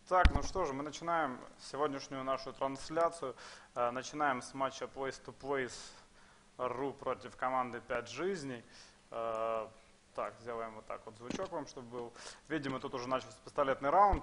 Так, ну что же, мы начинаем сегодняшнюю нашу трансляцию. Начинаем с матча Place to Place.ru против команды 5 жизней. Так, сделаем вот так вот звучок вам, чтобы был. Видимо, тут уже начался пистолетный раунд.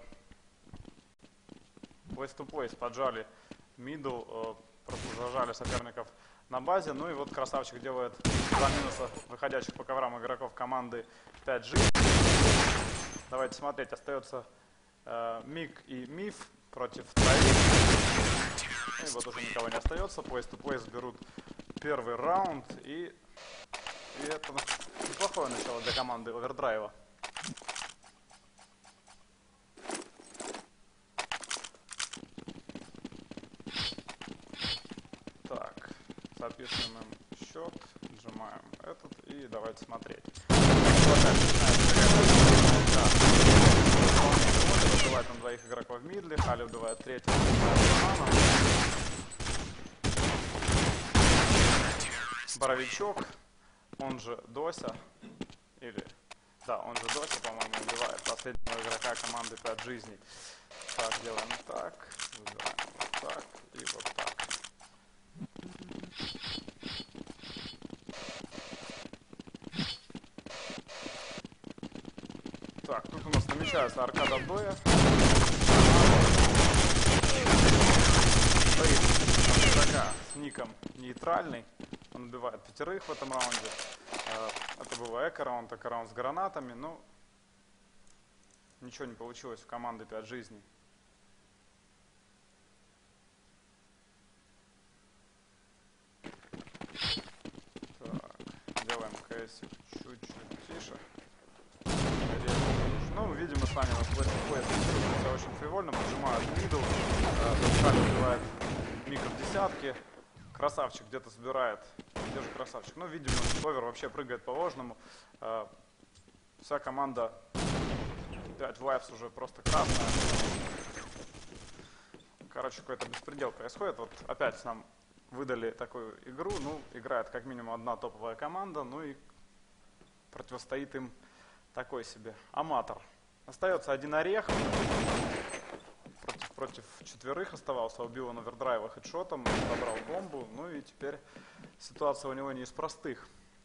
Place to Place поджали мидл, просто зажали соперников на базе. Ну и вот красавчик делает два минуса выходящих по коврам игроков команды 5 жизней. Давайте смотреть, остается Мик и Миф против троих. И вот уже никого не остается. Place to Place берут первый раунд. И это неплохое начало для команды Овердрайва. Так, записываем им счет, нажимаем этот и давайте смотреть. Убивает он двоих игроков в мидле, Хали убивает третьего. Боровичок, он же Дося, или, да, он же Дося, по-моему, убивает последнего игрока команды 5 жизней. Так, делаем так, выбираем вот так и вот так. Так, тут у нас намечается аркада Б. Стоит игрока с ником нейтральный. Он убивает пятерых в этом раунде. Это был эко-раунд, эко-раунд с гранатами. Но ничего не получилось у команды 5 жизней. Так, делаем КС чуть-чуть тише. Ну, видимо, с вами все очень фривольно, поджимают мидл, Хали убивает Мика в десятке, красавчик где-то собирает, где же красавчик? Ну, видимо, Овер вообще прыгает по ложному, вся команда 5 Lives уже просто красная. Короче, какой-то беспредел происходит, вот опять нам выдали такую игру, ну, играет как минимум одна топовая команда, ну и противостоит им такой себе аматор. Остается один орех. Против четверых оставался. Убил он Овердрайва хедшотом. Забрал бомбу. Ну и теперь ситуация у него не из простых.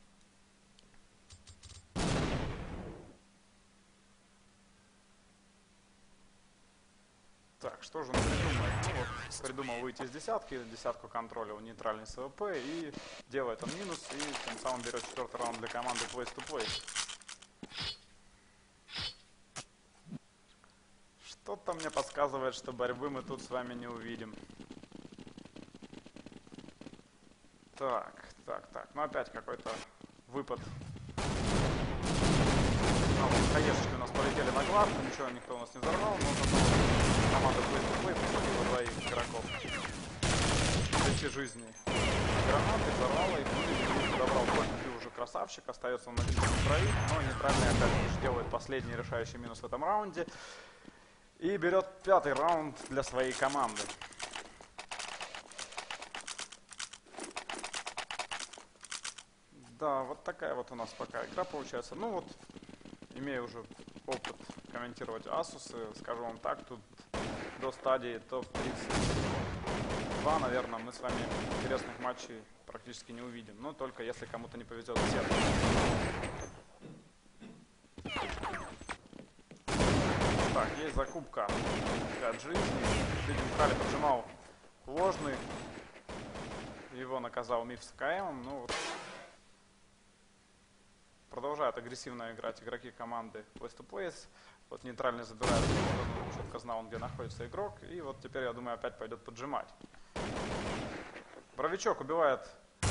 Так, что же он придумает? Ну вот, придумал выйти из десятки. Десятку контролил нейтральный СВП. И делает он минус. И тем самым берет четвертый раунд для команды Place to Place. Что-то мне подсказывает, что борьбы мы тут с вами не увидим. Так. Ну опять какой-то выпад. Хаешечки у нас полетели на гладку, ничего никто у нас не взорвал, но зато команда Place to Play посадила двоих игроков. 5 жизней. Гранаты взорвала их, добрал только уже красавчик, остается он один против троих, но нейтральный опять же делает последний решающий минус в этом раунде. И берет пятый раунд для своей команды. Да, вот такая вот у нас пока игра получается. Ну вот, имея уже опыт комментировать Asus, скажу вам так, тут до стадии топ-32, наверное, мы с вами интересных матчей практически не увидим. Но только если кому-то не повезет в сетку. Так, есть закупка 5 жизней. Видим, Хали поджимал ложный. Его наказал Миф с КМом. Ну вот. Продолжают агрессивно играть игроки команды Place to Place. Вот нейтральный забирает, четко знал он, где находится игрок. И вот теперь, я думаю, опять пойдет поджимать. Боровичок убивает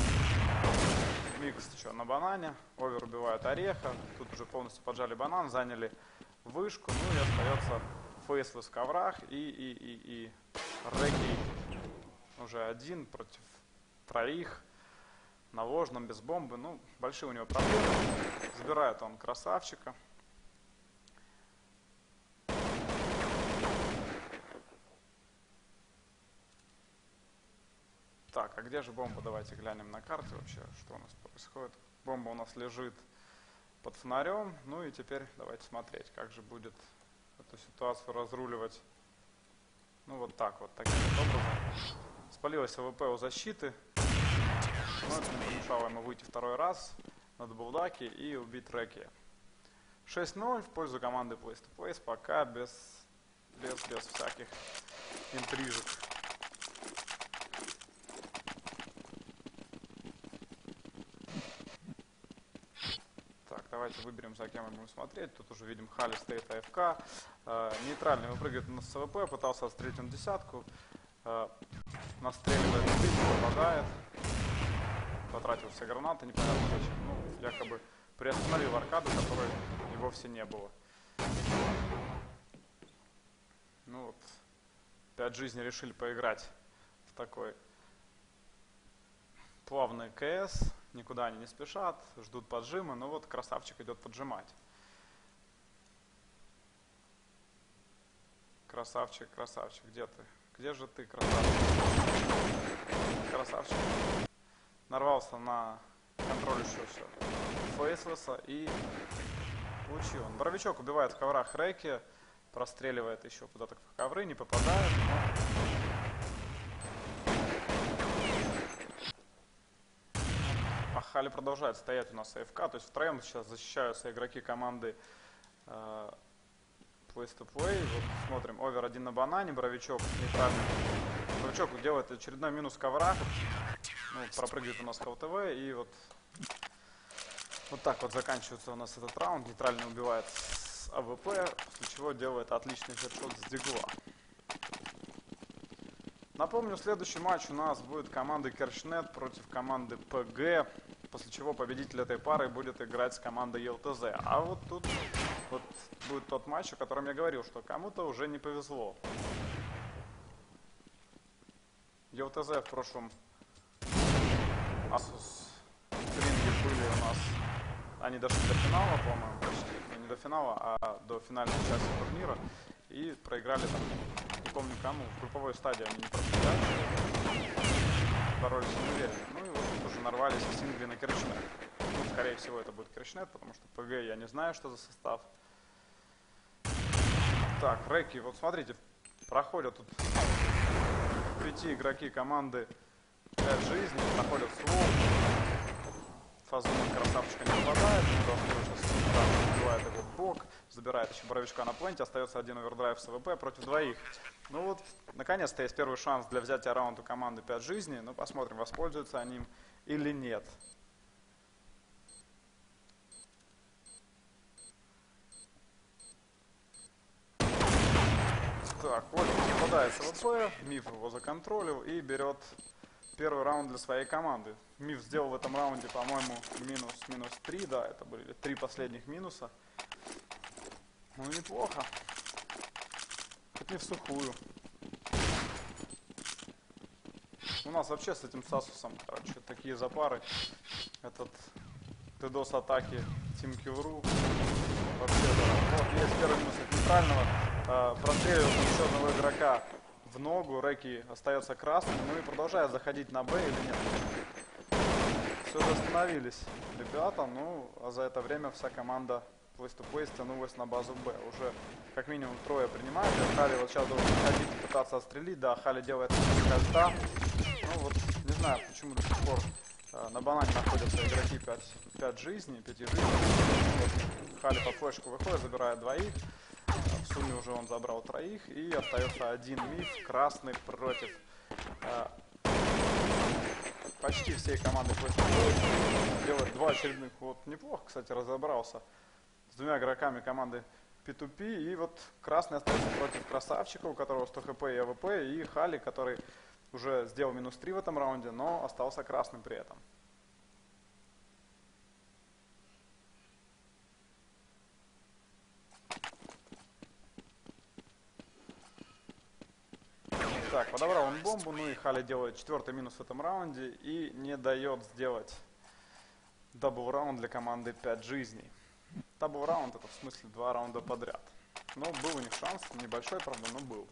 Микс еще на банане. Овер убивает Ореха. Тут уже полностью поджали банан, заняли вышку, ну и остается Фейслес в коврах и Рэки уже один против троих на ложном, без бомбы. Ну, большие у него проблемы. Забирает он красавчика. Так, а где же бомба? Давайте глянем на карте вообще, что у нас происходит. Бомба у нас лежит под фонарем. Ну и теперь давайте смотреть, как же будет эту ситуацию ситуацию разруливать. Ну вот так вот, таким вот образом. Спалилась АВП у защиты. Но это не помешало ему выйти второй раз на даблдаке и убить Реки. 6-0 в пользу команды Place to Place, пока без всяких интрижек. Так, давайте выберем, за кем мы будем смотреть. Тут уже видим Хали стоит АФК. Нейтральный выпрыгивает на СВП, пытался отстрелить он десятку. Настреливает, попадает. Потратил все гранаты, непонятно зачем. Ну, якобы приостановил аркаду, которой и вовсе не было. Ну вот, 5 жизней решили поиграть в такой плавный КС. Никуда они не спешат, ждут поджима. Но вот красавчик идет поджимать. Красавчик, красавчик, где ты? Где же ты, красавчик? Красавчик. Нарвался на контролирующегося Фейслесса и получил. Боровичок убивает в коврах Реки, простреливает еще куда-то в ковры, не попадает. А Хали продолжает стоять у нас АФК, то есть втроем сейчас защищаются игроки команды Place to Play. Вот смотрим, овер 1 на банане, Боровичок нейтральный. Боровичок делает очередной минус в коврах. Ну, пропрыгивает у нас ХЛТВ, и вот так вот заканчивается у нас этот раунд. Нейтральный убивает с АВП, после чего делает отличный хедшот с дигла. Напомню, следующий матч у нас будет команда Керчнет против команды ПГ, после чего победитель этой пары будет играть с командой ЕЛТЗ. А вот тут вот будет тот матч, о котором я говорил, что кому-то уже не повезло. ЕЛТЗ в прошлом Asus ринги были у нас, они дошли до финала, по-моему, почти, ну, не до финала, а до финальной части турнира, и проиграли там, не помню кому, в групповой стадии они не прошли, боролись неуверенно. Ну и вот тут уже нарвались в сингле на Керчнет. Ну, скорее всего это будет Керчнет, потому что ПГ я не знаю, что за состав. Так, Реки, вот смотрите, проходят тут 5 игроки команды 5 жизней, находят слов. Фазон красавчика не попадает, убивает его в бок, забирает еще Боровичка на пленте, остается один овердрайв с АВП против двоих. Ну вот, наконец-то есть первый шанс для взятия раунда у команды 5 жизней, но посмотрим, воспользуются они им или нет. Так, Оля попадает с АВП, Миф его законтролил и берет первый раунд для своей команды. Миф сделал в этом раунде, по-моему, минус 3, да, это были 3 последних минуса. Ну, неплохо. Хоть не в сухую. У нас вообще с этим Сасусом, короче, такие запары. Этот DDoS атаки Team Kill.ru. Вообще, да. Вот есть первый минус от нейтрального. Простреливает еще одного игрока в ногу, Реки остается красным, ну и продолжает заходить на Б или нет. Все же остановились ребята, ну а за это время вся команда Place to Play стянулась на базу Б. Уже как минимум трое принимают, Хали вот сейчас должен ходить и пытаться отстрелить, да, Хали делает кольца. Ну вот, не знаю, почему до сих пор на банане находятся игроки 5 жизней, 5 жизней. Вот, Хали по флешку выходит, забирает двоих. В сумме уже он забрал троих, и остается один Миф, красный против почти всей команды. Делает 2 очередных. Вот неплохо, кстати, разобрался с 2 игроками команды P2P. И вот красный остается против красавчика, у которого 100 хп и АВП, и Хали, который уже сделал минус 3 в этом раунде, но остался красным при этом. Так, подобрал он бомбу, ну и Хали делает 4-й минус в этом раунде и не дает сделать дабл раунд для команды 5 жизней. Дабл раунд это в смысле 2 раунда подряд. Но был у них шанс, небольшой, правда, но был.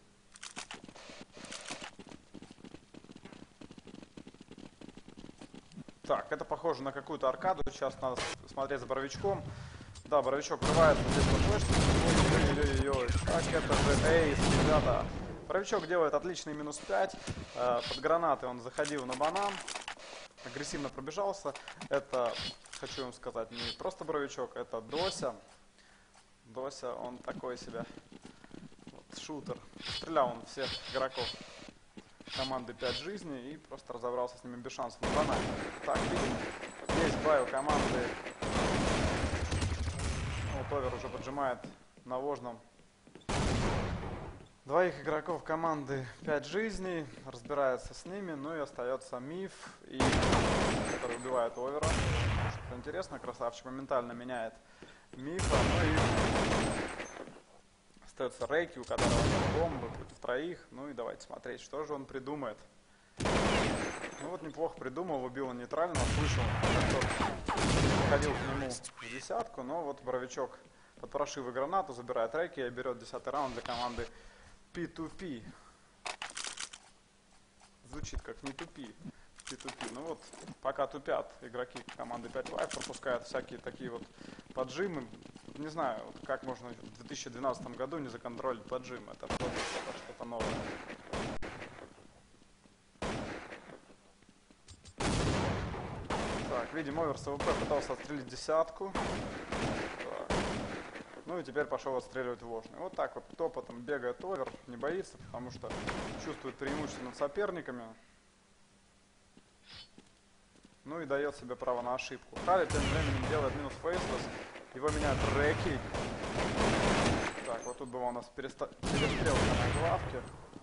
Так, это похоже на какую-то аркаду, сейчас надо смотреть за Боровичком. Да, Боровичок врывается здесь по флешке. Ой-ой-ой-ой, как это же эйс, ребята. Боровичок делает отличный минус 5. Под гранаты он заходил на банан. Агрессивно пробежался. Это, хочу вам сказать, не просто Боровичок, это Дося. Дося, он такой себе вот, шутер. Стрелял он всех игроков команды 5 жизней и просто разобрался с ними без шансов на банане. Так, видим, есть бай у команды. Вот Овер уже поджимает на ложном двоих игроков команды 5 жизней, разбирается с ними, ну и остается Миф, который убивает Овера. Что интересно, красавчик моментально меняет Мифа, ну и остается Рейки, у которого нет бомбы против троих, ну и давайте смотреть, что же он придумает. Ну вот неплохо придумал, убил он нейтрально, слышал, как ходил к нему в десятку, но вот Боровичок под парашивой гранату забирает Рейки и берет 10-й раунд для команды P2P. Звучит как не тупи. P2P. Ну вот, пока тупят игроки команды 5 Live, пропускают всякие такие вот поджимы. Не знаю, вот как можно в 2012 году не законтролить поджим. Это что-то новое. Так, видим, Овер с АВП пытался отстрелить десятку. Ну и теперь пошел отстреливать ложный. Вот так вот топотом бегает Овер, не боится, потому что чувствует преимущество над соперниками. Ну и дает себе право на ошибку. Хали тем временем делает минус фейслес. Его меняет Рейки. Так, вот тут была у нас перестрелка на главке.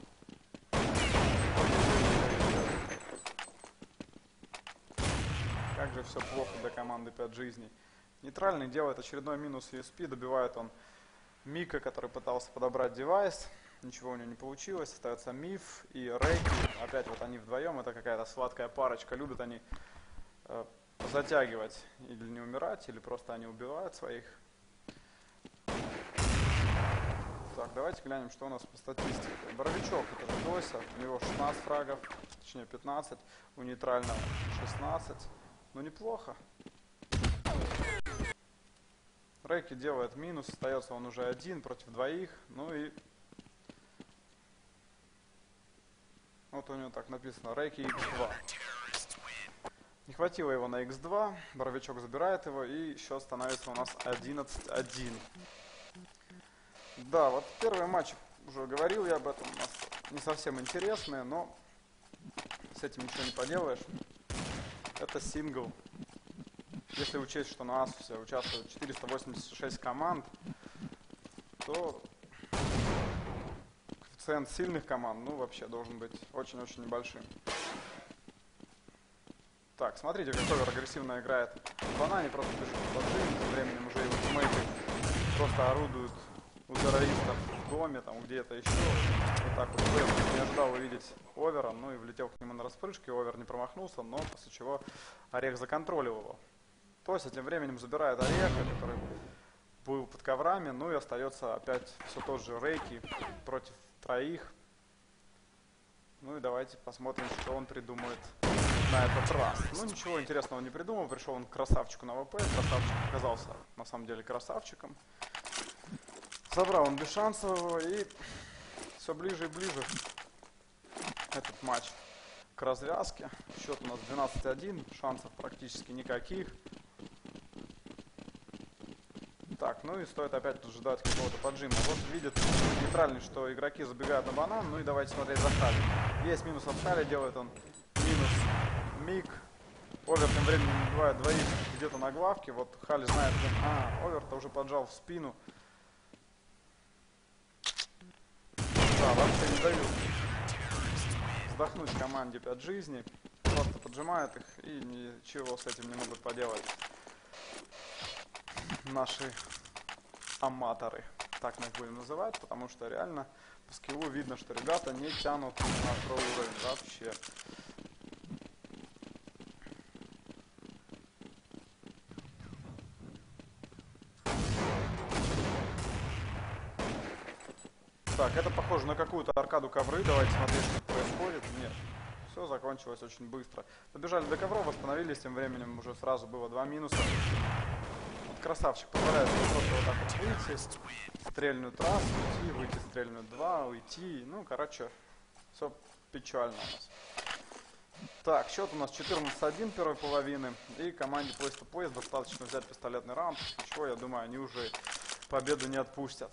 Как же все плохо для команды 5 жизней. Нейтральный делает очередной минус USP, добивает он Мика, который пытался подобрать девайс. Ничего у него не получилось, остается Миф и Рейки. Опять вот они вдвоем, это какая-то сладкая парочка. Любят они затягивать или не умирать, или просто они убивают своих. Так, давайте глянем, что у нас по статистике. Боровичок, это же Дося, у него 16 фрагов, точнее 15, у нейтрального 16. Ну неплохо. Рейки делает минус, остается он уже один против двоих, ну и вот у него так написано, Рейки x2. Не хватило его на x2, Боровичок забирает его и счет становится у нас 11-1. Да, вот первый матч, уже говорил я об этом, у нас не совсем интересные, но с этим ничего не поделаешь. Это сингл. Если учесть, что на Асусе участвует 486 команд, то коэффициент сильных команд, ну, вообще должен быть очень-очень небольшим. Так, смотрите, как Овер агрессивно играет в банане, просто пишет поджим, тем временем уже его тиммейты просто орудуют у террористов в доме, там где-то еще. Вот так вот Бэс не ожидал увидеть Овера, ну и влетел к нему на распрыжке, Овер не промахнулся, но после чего Орех законтролил его. Тося тем временем забирает Ореха, который был под коврами, ну и остается опять все тот же Рейки против троих. Ну и давайте посмотрим, что он придумает на этот раз. Ну ничего интересного он не придумал, пришел он к красавчику на ВП, красавчик оказался на самом деле красавчиком. Забрал он Бесшансового и все ближе и ближе этот матч к развязке. Счет у нас 12-1, шансов практически никаких. Так, ну и стоит опять ожидать какого-то поджима. Вот видит нейтральный, что игроки забегают на банан. Ну и давайте смотреть за Хали. Есть минус от Хали, делает он минус Мик. Овер тем временем убивает двоих где-то на главке. Вот Хали знает, Овер-то уже поджал в спину. Да, вообще не дают вздохнуть команде 5 жизней. Просто поджимают их и ничего с этим не могут поделать наши аматоры. Так мы их будем называть, потому что реально по скиллу видно, что ребята не тянут на про уровень вообще. Так, это похоже на какую-то аркаду ковры. Давайте смотреть, что происходит. Нет, все закончилось очень быстро. Добежали до ковров, восстановились, тем временем уже сразу было 2 минуса. красавчик позволяет себе просто вот так вот выйти, стрельную трассу, уйти, выйти стрельную 2, уйти. Ну, короче, все печально у нас. Так, счет у нас 14-1 первой половины. И команде Place to Place достаточно взять пистолетный раунд, после чего, я думаю, они уже победу не отпустят.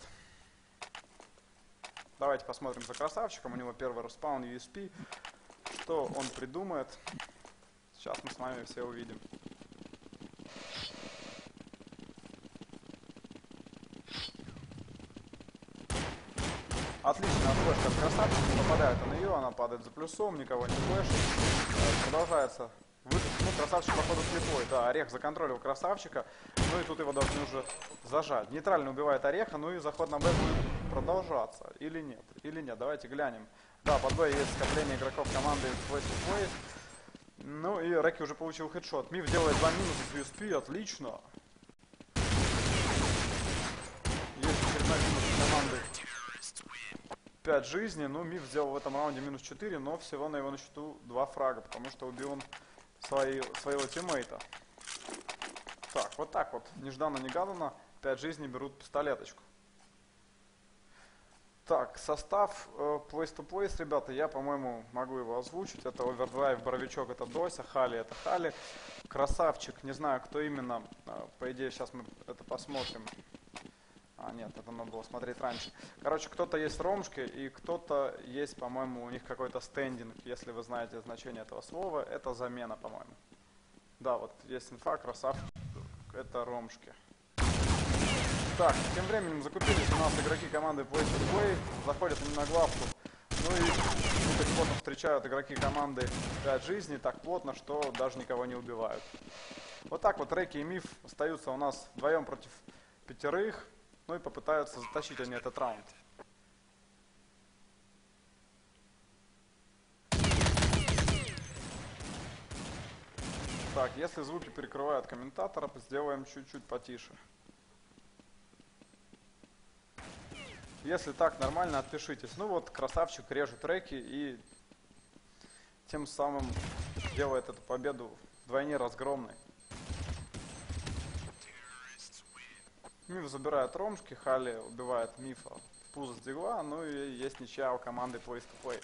Давайте посмотрим за красавчиком. У него первый респаун USP. Что он придумает? Сейчас мы с вами все увидим. Отличная флешка от красавчика, попадает на нее, она падает за плюсом, никого не флешит. Продолжается выход. Ну, красавчик, походу, слепой. Да, Орех законтролил красавчика. Ну и тут его должны уже зажать. Нейтрально убивает Ореха, ну и заход на Б будет продолжаться. Или нет? Или нет? Давайте глянем. Да, под Б есть скопление игроков команды Place to Place. Ну и Реки уже получил хедшот. Миф делает 2 минуса с USP, отлично. Есть очередной минус команды 5 жизней. Ну, Миф сделал в этом раунде минус 4, но всего на его на счету 2 фрага, потому что убил он своего тиммейта. Так, вот так вот. Нежданно-негаданно 5 жизней берут пистолеточку. Так, состав Place to Place, ребята, я, по-моему, могу его озвучить. Это Overdrive, Боровичок, это Дося, Хали, это Хали. Красавчик, не знаю, кто именно. По идее, сейчас мы это посмотрим. А, нет, это надо было смотреть раньше. Короче, кто-то есть в Ромшке, и кто-то есть, по-моему, у них какой-то стендинг. Если вы знаете значение этого слова, это замена, по-моему. Да, вот есть инфа, красавчик, это Ромшки. Так, тем временем закупились у нас игроки команды Place to Play, заходят они на главку, ну и их плотно встречают игроки команды 5 жизней, так плотно, что даже никого не убивают. Вот так вот Реки и Миф остаются у нас вдвоем против 5, ну и попытаются затащить они этот раунд. Так, если звуки перекрывают комментатора, сделаем чуть-чуть потише. Если так, нормально, отпишитесь. Ну вот, красавчик режет Реки и тем самым делает эту победу вдвойне разгромной. Миф забирает Ромшки, Хали убивает Мифа в пузо с дигла, ну и есть ничья у команды Place to Play.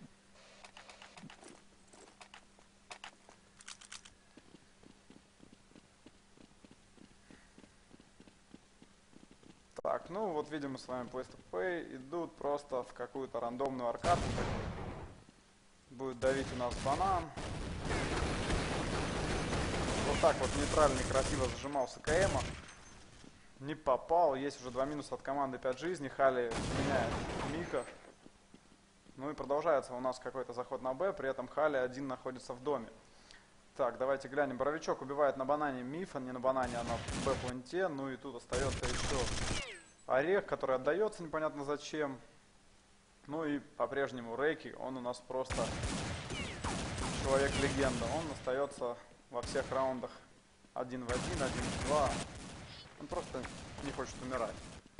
Так, ну вот видим мы с вами Place to Play, идут просто в какую-то рандомную аркадку. Будет давить у нас банан. Вот так вот нейтральный красиво зажимал с АКМа. Не попал, есть уже 2 минуса от команды 5 жизней, Хали меняет Мика. Ну и продолжается у нас какой-то заход на Б, при этом Хали один находится в доме. Так, давайте глянем. Боровичок убивает на банане Мифа, не на банане, а на Б-планте. Ну и тут остается еще Орех, который отдается непонятно зачем. Ну и по-прежнему Реки, он у нас просто человек-легенда. Он остается во всех раундах 1 в 1, 1 в 2. Он просто не хочет умирать.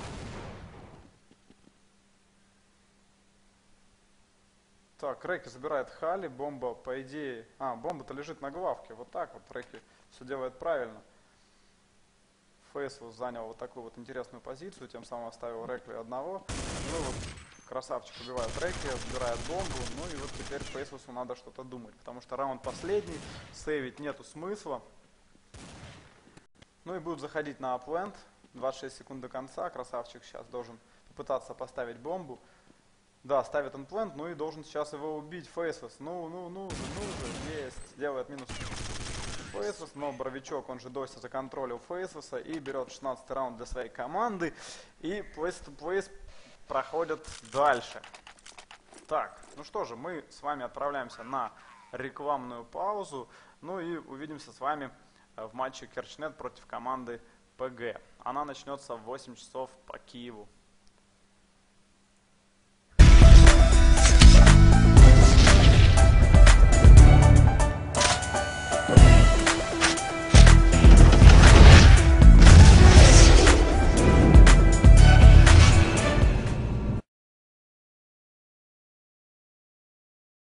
Так, Реки забирает Хали, бомба, по идее... бомба-то лежит на главке. Вот так вот Реки все делает правильно. Фейслес занял вот такую вот интересную позицию, тем самым оставил Рекли одного. Ну вот, красавчик убивает Реки, забирает бомбу. Ну и вот теперь Фейслесу надо что-то думать, потому что раунд последний, сейвить нету смысла. Ну и будут заходить на аплент. 26 секунд до конца. Красавчик сейчас должен попытаться поставить бомбу. Да, ставит он плент, ну и должен сейчас его убить Фейслес. Ну же, есть. Делает минус Фейслес, но Боровичок, он же Дося, законтролил Фейслеса и берет 16-й раунд для своей команды. И Place to Place проходит дальше. Так, ну что же, мы с вами отправляемся на рекламную паузу. Ну и увидимся с вами в матче Керчнет против команды ПГ. Она начнется в 8 часов по Киеву.